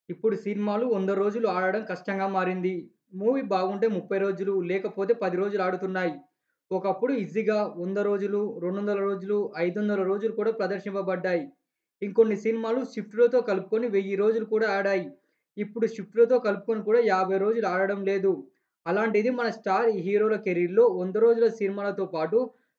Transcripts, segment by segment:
ఇప్పుడు సినిమాలు 100 రోజులు ఆడడం కష్టంగా మారింది. మూవీ బాగుంటే 30 రోజులు, లేకపోతే 10 రోజులు ఆడుతున్నాయి. ఒకప్పుడు ఈజీగా 100 రోజులు, 200 రోజులు, 500 రోజులు కూడా ప్రదర్శింపబడ్డాయి. ఇంకొన్ని సినిమాలు షిఫ్ట్‌లతో కలుపుకొని 1000 రోజులు కూడా ఆడాయి. ఇప్పుడు షిఫ్ట్‌లతో కలుపుకొని కూడా 50 రోజులు ఆడడం లేదు. అలాంటిది మన స్టార్ హీరోల కెరీర్‌లో 100 రోజుల సినిమాలతో పాటు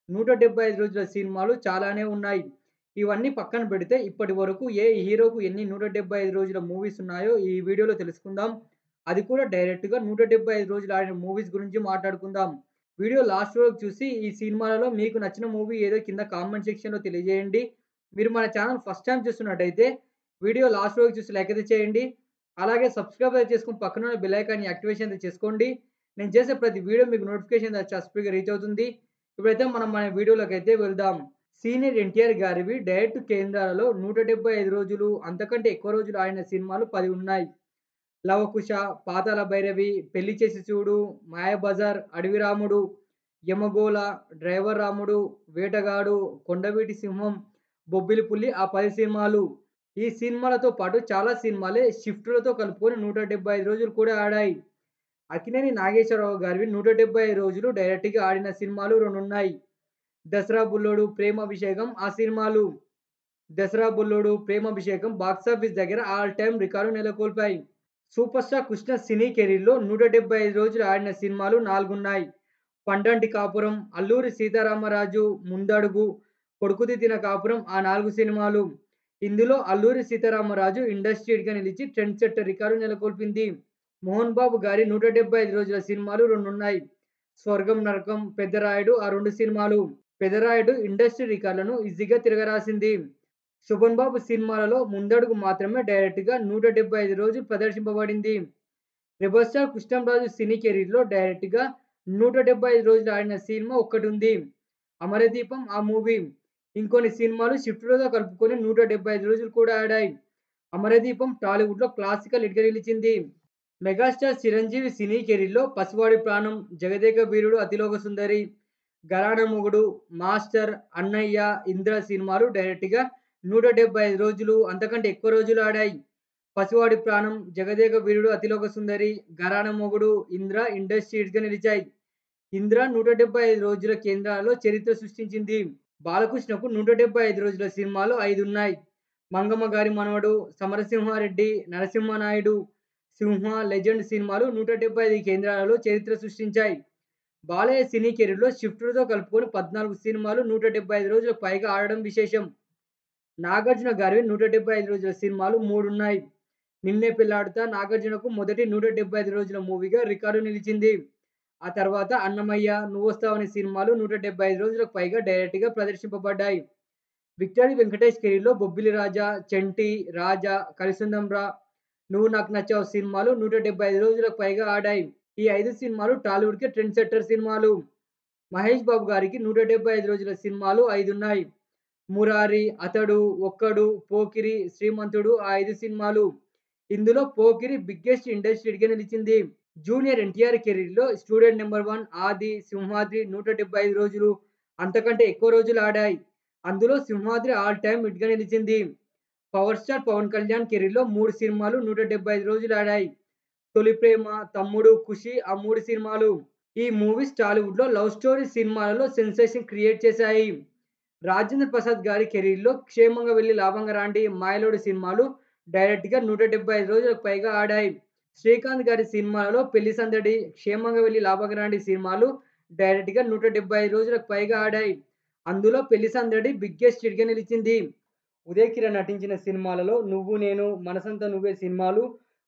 175 రోజుల సినిమాలు చాలానే ఉన్నాయి. ఇవన్నీ పక్కన పెడితే ఇప్పటివరకు ఏ హీరోకు ఎన్ని 175 రోజుల మూవీస్ ఉన్నాయో ఈ వీడియోలో తెలుసుకుందాం. అది కూడా డైరెక్ట్‌గా 175 రోజులు ఆడిన మూవీస్ గురించి మాట్లాడుకుందాం. వీడియో లాస్ట్ వరకు చూసి ఈ సినిమాలలో మీకు నచ్చిన మూవీ ఏదో కింద కామెంట్ సెక్షన్‌లో తెలియజేయండి. మీరు మన ఛానల్ ఫస్ట్ టైమ్ చూస్తున్నట్టయితే వీడియో లాస్ట్ వరకు చూసి లైక్ అయితే చేయండి. అలాగే సబ్స్క్రైబ్ అయితే చేసుకొని పక్కనున్న బెల్ ఐకాన్‌ని యాక్టివేషన్ అయితే చేసుకోండి. నేను చేసే ప్రతి వీడియో మీకు నోటిఫికేషన్ స్పీడ్‌గా రీచ్ అవుతుంది. ఇప్పుడైతే మనం మన వీడియోలోకైతే వెళ్దాం. సీనియర్ ఎన్టీఆర్ గారివి డైరెక్ట్ కేంద్రాలలో 175 రోజులు, అంతకంటే ఎక్కువ రోజులు ఆడిన సినిమాలు 10 ఉన్నాయి. 'లవకుశ', 'పాతాళ భైరవి', 'పెళ్లి చేసి చూడు', 'మాయాబజార్', 'అడవి రాముడు', 'యమగోళ', 'డ్రైవర్ రాముడు', 'వేటగాడు', 'కొండవీటి సింహం', 'బొబ్బిలి పులి' ఆ 10 సినిమాలు. ఈ సినిమాలతో పాటు చాలా సినిమాలే షిఫ్టులతో కలుపుకొని 175 రోజులు కూడా ఆడాయి. అక్కినేని నాగేశ్వరరావు గారివి 175 రోజులు డైరెక్ట్‌గా ఆడిన సినిమాలు 2 ఉన్నాయి. 'దసరా బుల్లోడు', 'ప్రేమాభిషేకం' ఆ సినిమాలు. 'దసరా బుల్లోడు', 'ప్రేమాభిషేకం' బాక్సాఫీస్ దగ్గర ఆల్ టైమ్ రికార్డు నెలకొల్పాయి. సూపర్ స్టార్ కృష్ణ సినీ కెరీర్‌లో 175 రోజులు ఆడిన సినిమాలు 4 ఉన్నాయి. 'పండంటి కాపురం', 'అల్లూరి సీతారామరాజు', 'ముందడుగు', 'కొడుకుదిద్దిన కాపురం' ఆ 4 సినిమాలు. ఇందులో 'అల్లూరి సీతారామరాజు' ఇండస్ట్రీ హిట్‌గా నిలిచి ట్రెండ్ సెట్టర్ రికార్డు నెలకొల్పింది. మోహన్ బాబు గారి 175 రోజుల సినిమాలు 2 ఉన్నాయి. 'స్వర్గం నరకం', 'పెద్దరాయుడు' ఆ 2 సినిమాలు. 'పెదరాయుడు' ఇండస్ట్రీ రికార్డులను ఈజీగా తిరగరాసింది. శోభన్ బాబు సినిమాలలో 'ముందడుగు' మాత్రమే డైరెక్ట్‌గా 175 రోజులు ప్రదర్శింపబడింది. 'రెబెల్ స్టార్ కృష్ణంరాజు' సినీ కెరీర్‌లో డైరెక్ట్‌గా 175 రోజులు ఆడిన సినిమా ఒక్కటుంది. 'అమరదీపం' ఆ మూవీ. ఇంకొన్ని సినిమాలు షిఫ్టులతో కలుపుకొని 175 రోజులు కూడా ఆడాయి. 'అమరదీపం' టాలీవుడ్‌లో క్లాసికల్ హిట్‌గా నిలిచింది. మెగాస్టార్ చిరంజీవి సినీ కెరీర్‌లో 'పసివాడి ప్రాణం', 'జగదేక వీరుడు అతిలోక సుందరి', 'ఘరానా మొగుడు', 'మాస్టర్', 'అన్నయ్య', 'ఇంద్ర' సినిమాలు డైరెక్ట్‌గా 175 రోజులు, అంతకంటే ఎక్కువ రోజులు ఆడాయి. 'పసివాడి ప్రాణం', 'జగదేక వీరుడు అతిలోక సుందరి', 'ఘరానా మొగుడు', 'ఇంద్ర' ఇండస్ట్రీ హిట్స్‌గా నిలిచాయి. 'ఇంద్ర' 175 రోజుల కేంద్రాలలో చరిత్ర సృష్టించింది. బాలకృష్ణకు 175 రోజుల సినిమాలు 5 ఉన్నాయి. 'మంగమ్మ గారి మనవడు', 'సమరసింహారెడ్డి', 'నరసింహనాయుడు', 'సింహ', 'లెజెండ్' సినిమాలు 175 కేంద్రాలలో చరిత్ర సృష్టించాయి. బాలయ్య సినీ కెరీర్‌లో షిఫ్టులతో కలుపుకొని 14 సినిమాలు 175 రోజులకు పైగా ఆడడం విశేషం. నాగార్జున గారివి 175 రోజుల సినిమాలు 3 ఉన్నాయి. 'నిన్నే పెళ్లాడుతా' నాగార్జునకు మొదటి 175 రోజుల మూవీగా రికార్డు నిలిచింది. ఆ తర్వాత 'అన్నమయ్య', 'నువ్వొస్తావని' సినిమాలు 175 రోజులకు పైగా డైరెక్ట్‌గా ప్రదర్శింపబడ్డాయి. విక్టరీ వెంకటేష్ కెరీర్‌లో 'బొబ్బిలి రాజా', 'చంటి', 'రాజా', 'కలిసుందాం రా', 'నువ్వు నాకు నచ్చావు' సినిమాలు 175 రోజులకు పైగా ఆడాయి. ఈ 5 సినిమాలు టాలీవుడ్‌కి ట్రెండ్ సెట్టర్ సినిమాలు. మహేష్ బాబు గారికి 175 రోజుల సినిమాలు 5 ఉన్నాయి. 'మురారి', 'అతడు', 'ఒక్కడు', 'పోకిరి', 'శ్రీమంతుడు' ఆ 5 సినిమాలు. ఇందులో 'పోకిరి' బిగ్గెస్ట్ ఇండస్ట్రీ హిట్‌గా నిలిచింది. జూనియర్ ఎన్టీఆర్ కెరీర్‌లో 'స్టూడెంట్ నంబర్ వన్', 'ఆది', 'సింహాద్రి' 175 రోజులు, అంతకంటే ఎక్కువ రోజులు ఆడాయి. అందులో 'సింహాద్రి' ఆల్ టైమ్ హిట్‌గా నిలిచింది. పవర్ స్టార్ పవన్ కళ్యాణ్ కెరీర్‌లో 3 సినిమాలు 175 రోజులు ఆడాయి. 'తొలి ప్రేమ', 'తమ్ముడు', 'ఖుషి' ఆ 3 సినిమాలు. ఈ మూవీస్ టాలీవుడ్‌లో లవ్ స్టోరీ సినిమాలలో సెన్సేషన్ క్రియేట్ చేశాయి. రాజేంద్ర ప్రసాద్ గారి కెరీర్‌లో 'క్షేమంగా వెళ్లి లాభంగా రాండి', 'మాయలోడు' సినిమాలు డైరెక్ట్‌గా 175 రోజులకు పైగా ఆడాయి. శ్రీకాంత్ గారి సినిమాలలో 'పెళ్లి సందడి', 'క్షేమంగా వెళ్లి లాభంగా రాండి' సినిమాలు డైరెక్ట్‌గా 175 రోజులకు పైగా ఆడాయి. అందులో 'పెళ్లి సందడి' బిగ్గెస్ట్ హిట్‌గా నిలిచింది. ఉదయ్ కిరణ్ నటించిన సినిమాలలో 'నువ్వు నేను', 'మనసంతా నువ్వే' సినిమాలు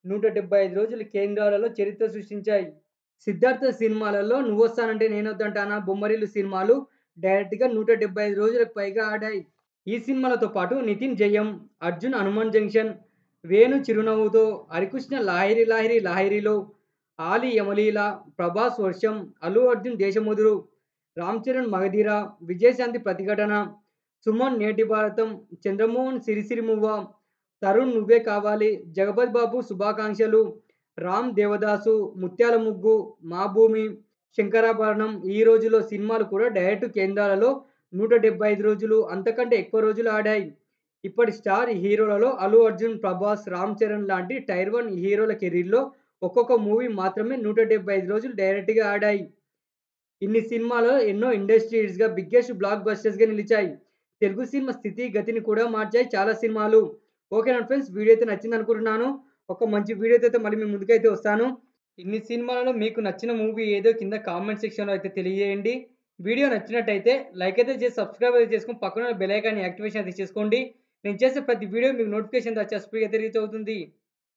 175 రోజులు కేంద్రాలలో చరిత్ర సృష్టించాయి. సిద్ధార్థ సినిమాలలో 'నువ్వొస్తానంటే నేనొద్దంటానా', 'బొమ్మరిల్లు' సినిమాలు డైరెక్ట్‌గా 175 రోజులకు పైగా ఆడాయి. ఈ సినిమాలతో పాటు 'నితిన్ జయం', 'అర్జున్ హనుమాన్ జంక్షన్', 'వేణు చిరునవ్వుతో', 'హరికృష్ణ లాహిరి లాహిరి లాహిరిలో', 'ఆలీ యమలీల', 'ప్రభాస్ వర్షం', 'అల్లు అర్జున్ దేశముదురు', 'రామ్ చరణ్ మగధీర', 'విజయశాంతి ప్రతిఘటన', 'సుమన్ నేటి భారతం', 'చంద్రమోహన్ సిరిసిరి మువ్వ', 'తరుణ్ నువ్వే కావాలి', 'జగపతి బాబు శుభాకాంక్షలు', 'రామ్ దేవదాసు', 'ముత్యాల ముగ్గు', 'మా భూమి', 'శంకరాభరణం', 'ఈ రోజులో' సినిమాలు కూడా డైరెక్ట్ కేంద్రాలలో 175 రోజులు, అంతకంటే ఎక్కువ రోజులు ఆడాయి. ఇప్పటి స్టార్ హీరోలలో అల్లు అర్జున్, ప్రభాస్, రామ్ చరణ్ లాంటి టైర్ 1 హీరోల కెరీర్‌లో ఒక్కొక్క మూవీ మాత్రమే 175 రోజులు డైరెక్ట్‌గా ఆడాయి. ఇన్ని సినిమాలు ఎన్నో ఇండస్ట్రీ హిట్స్‌గా బిగ్గెస్ట్ బ్లాక్ బస్టర్స్‌గా నిలిచాయి. తెలుగు సినిమా స్థితి, గతిని కూడా మార్చాయి చాలా సినిమాలు. ఓకేనా ఫ్రెండ్స్, వీడియో అయితే నచ్చిందనుకుంటున్నాను. ఒక మంచి వీడియోతో అయితే మళ్ళీ మీ ముందుకైతే వస్తాను. ఇన్ని సినిమాలలో మీకు నచ్చిన మూవీ ఏదో కింద కామెంట్ సెక్షన్‌లో అయితే తెలియజేయండి. వీడియో నచ్చినట్టయితే లైక్ అయితే చేసి సబ్స్క్రైబ్ అయితే చేసుకొని పక్కన ఉన్న బెల్ ఐకాన్‌ని యాక్టివేషన్ అయితే చేసుకోండి. నేను చేసే ప్రతి వీడియో మీకు నోటిఫికేషన్ వచ్చేసి ఫ్రీగా అయితే రీచ్ అవుతుంది.